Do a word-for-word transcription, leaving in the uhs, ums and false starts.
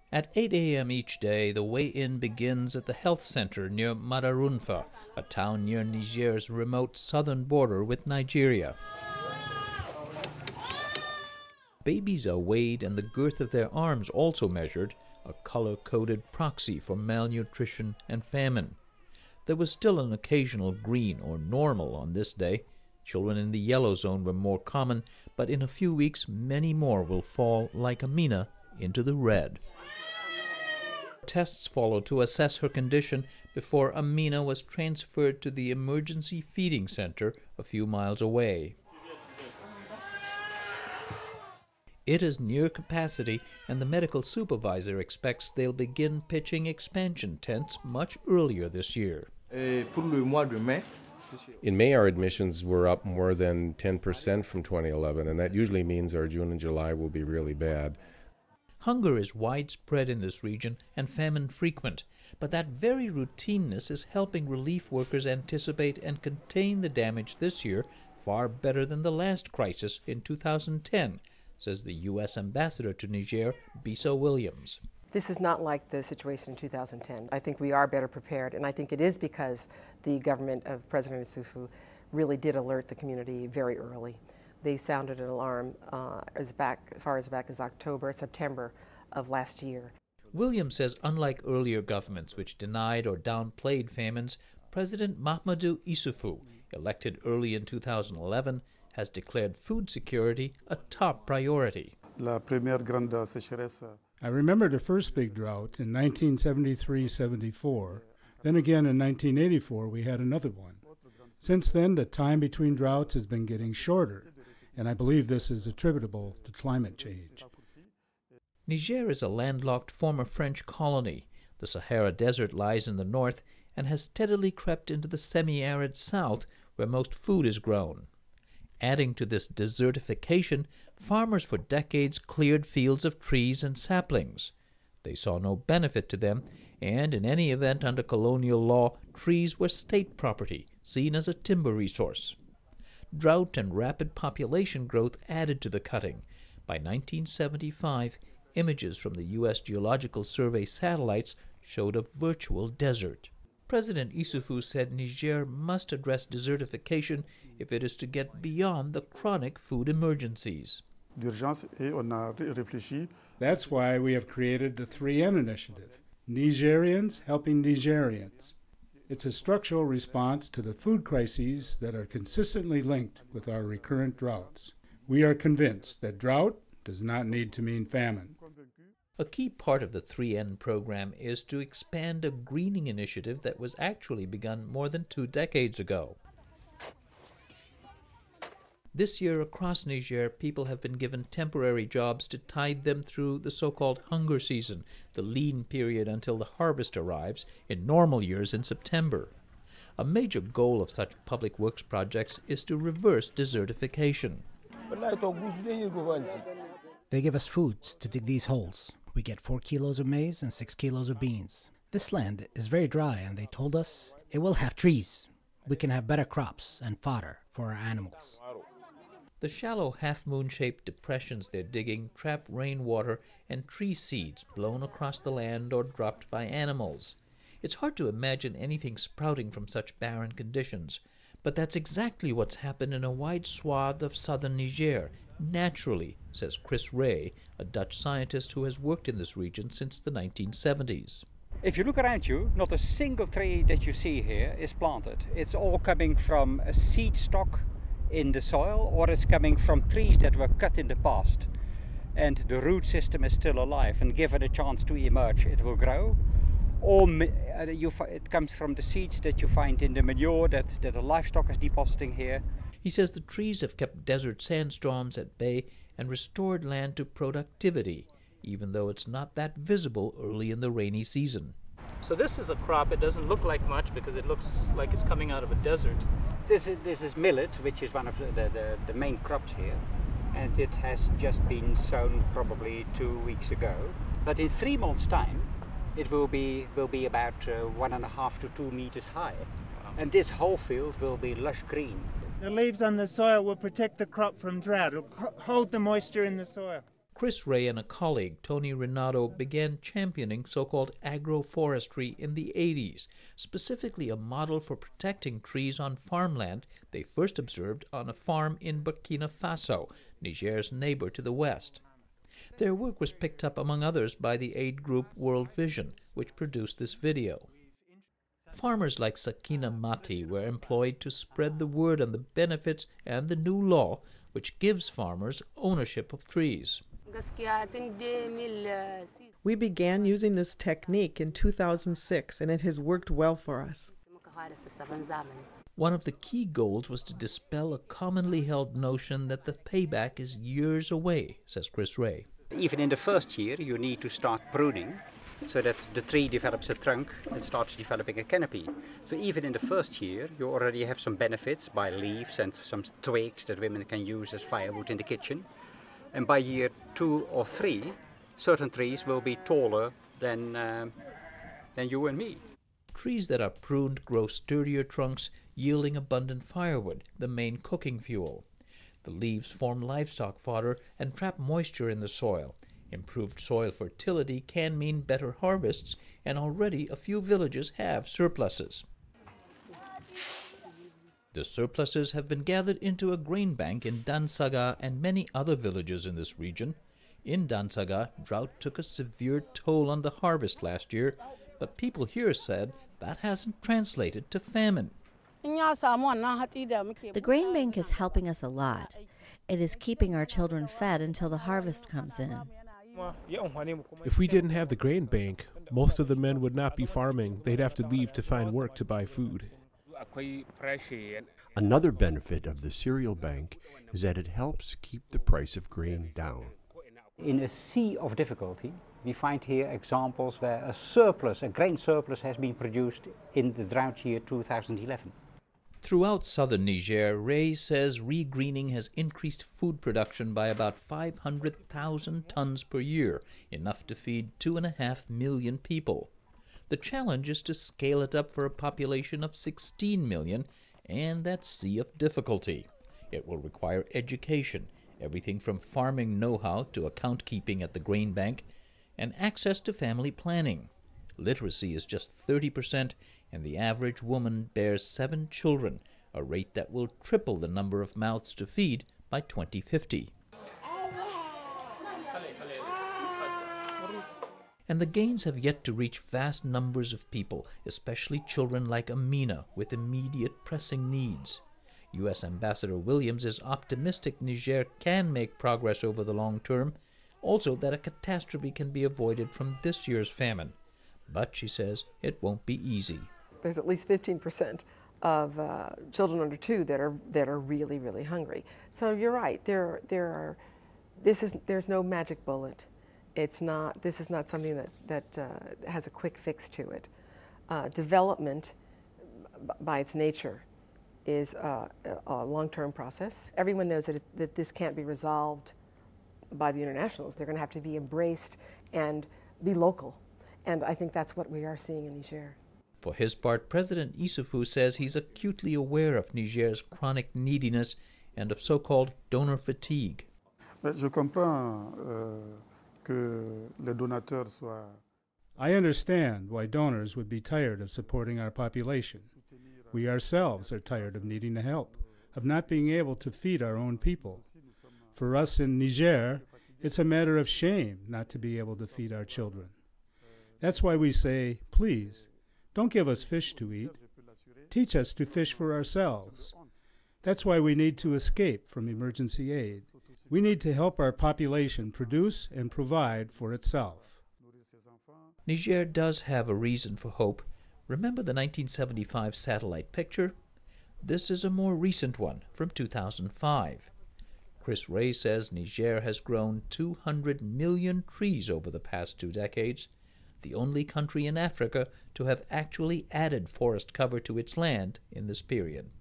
At eight a m each day, the weigh-in begins at the health center near Madarunfa, a town near Niger's remote southern border with Nigeria. Babies are weighed and the girth of their arms also measured, a color-coded proxy for malnutrition and famine. There was still an occasional green or normal on this day. Children in the yellow zone were more common, but in a few weeks many more will fall, like Amina, into the red. Tests followed to assess her condition before Amina was transferred to the emergency feeding center a few miles away. It is near capacity, and the medical supervisor expects they'll begin pitching expansion tents much earlier this year. In May, our admissions were up more than ten percent from twenty eleven, and that usually means our June and July will be really bad. Hunger is widespread in this region and famine frequent, but that very routineness is helping relief workers anticipate and contain the damage this year far better than the last crisis in two thousand ten, says the U S ambassador to Niger, Bisa Williams. This is not like the situation in two thousand ten. I think we are better prepared, and I think it is because the government of President Isufu really did alert the community very early. They sounded an alarm uh, as, back, as far as back as October, September of last year. Williams says unlike earlier governments which denied or downplayed famines, President Mahamadou Isufu, elected early in two thousand eleven, has declared food security a top priority. La première grande sécheresse. I remember the first big drought in nineteen seventy-three seventy-four. Then again in nineteen eighty-four we had another one. Since then, the time between droughts has been getting shorter, and I believe this is attributable to climate change. Niger is a landlocked former French colony. The Sahara Desert lies in the north and has steadily crept into the semi-arid south, where most food is grown. Adding to this desertification, farmers for decades cleared fields of trees and saplings. They saw no benefit to them, and in any event under colonial law, trees were state property, seen as a timber resource. Drought and rapid population growth added to the cutting. By nineteen seventy-five, images from the U S Geological Survey satellites showed a virtual desert. President Isufu said Niger must address desertification if it is to get beyond the chronic food emergencies. That's why we have created the three N initiative, Nigerians Helping Nigerians. It's a structural response to the food crises that are consistently linked with our recurrent droughts. We are convinced that drought does not need to mean famine. A key part of the three N program is to expand a greening initiative that was actually begun more than two decades ago. This year across Niger, people have been given temporary jobs to tide them through the so-called hunger season, the lean period until the harvest arrives in normal years in September. A major goal of such public works projects is to reverse desertification. They give us foods to dig these holes. We get four kilos of maize and six kilos of beans. This land is very dry, and they told us it will have trees. We can have better crops and fodder for our animals. The shallow half-moon-shaped depressions they're digging trap rainwater and tree seeds blown across the land or dropped by animals. It's hard to imagine anything sprouting from such barren conditions, but that's exactly what's happened in a wide swath of southern Niger, naturally, says Chris Ray, a Dutch scientist who has worked in this region since the nineteen seventies. If you look around you, not a single tree that you see here is planted. It's all coming from a seed stock in the soil, or it's coming from trees that were cut in the past. And the root system is still alive, and given a chance to emerge, it will grow. Or uh, you it comes from the seeds that you find in the manure that, that the livestock is depositing here. He says the trees have kept desert sandstorms at bay and restored land to productivity, even though it's not that visible early in the rainy season. So this is a crop. It doesn't look like much because it looks like it's coming out of a desert. This is, this is millet, which is one of the, the, the main crops here. And it has just been sown probably two weeks ago. But in three months' time, it will be, will be about uh, one and a half to two meters high. Wow. And this whole field will be lush green. The leaves on the soil will protect the crop from drought. It'll hold the moisture in the soil. Chris Ray and a colleague, Tony Renato, began championing so-called agroforestry in the eighties, specifically a model for protecting trees on farmland they first observed on a farm in Burkina Faso, Niger's neighbor to the west. Their work was picked up, among others, by the aid group World Vision, which produced this video. Farmers like Sakina Mati were employed to spread the word on the benefits and the new law, which gives farmers ownership of trees. We began using this technique in two thousand six, and it has worked well for us. One of the key goals was to dispel a commonly held notion that the payback is years away, says Chris Ray. Even in the first year, you need to start pruning so that the tree develops a trunk and starts developing a canopy. So even in the first year, you already have some benefits by leaves and some twigs that women can use as firewood in the kitchen. And by year two or three, certain trees will be taller than, uh, than you and me. Trees that are pruned grow sturdier trunks, yielding abundant firewood, the main cooking fuel. The leaves form livestock fodder and trap moisture in the soil. Improved soil fertility can mean better harvests, and already a few villages have surpluses. The surpluses have been gathered into a grain bank in Dansaga and many other villages in this region. In Dansaga, drought took a severe toll on the harvest last year, but people here said that hasn't translated to famine. The grain bank is helping us a lot. It is keeping our children fed until the harvest comes in. If we didn't have the grain bank, most of the men would not be farming. They'd have to leave to find work to buy food. Another benefit of the cereal bank is that it helps keep the price of grain down. In a sea of difficulty, we find here examples where a surplus, a grain surplus, has been produced in the drought year two thousand eleven. Throughout southern Niger, Ray says regreening has increased food production by about five hundred thousand tons per year, enough to feed two and a half million people. The challenge is to scale it up for a population of sixteen million, and that sea of difficulty. It will require education, everything from farming know-how to account keeping at the grain bank, and access to family planning. Literacy is just thirty percent, and the average woman bears seven children, a rate that will triple the number of mouths to feed by twenty fifty. And the gains have yet to reach vast numbers of people, especially children like Amina with immediate pressing needs. U S Ambassador Williams is optimistic Niger can make progress over the long term, also that a catastrophe can be avoided from this year's famine. But, she says, it won't be easy. There's at least fifteen percent of uh, children under two that are that are really, really hungry. So you're right. There, there are. This is. There's no magic bullet. It's not. This is not something that that uh, has a quick fix to it. Uh, development, b by its nature, is uh, a long-term process. Everyone knows that it, that this can't be resolved by the internationals. They're going to have to be embraced and be local. And I think that's what we are seeing in Niger. For his part, President Issoufou says he's acutely aware of Niger's chronic neediness and of so-called donor fatigue. Je comprends euh, que les donateurs soient. I understand why donors would be tired of supporting our population. We ourselves are tired of needing the help, of not being able to feed our own people. For us in Niger, it's a matter of shame not to be able to feed our children. That's why we say, please, don't give us fish to eat. Teach us to fish for ourselves. That's why we need to escape from emergency aid. We need to help our population produce and provide for itself. Niger does have a reason for hope. Remember the nineteen seventy-five satellite picture? This is a more recent one from two thousand five. Chris Ray says Niger has grown two hundred million trees over the past two decades, the only country in Africa to have actually added forest cover to its land in this period.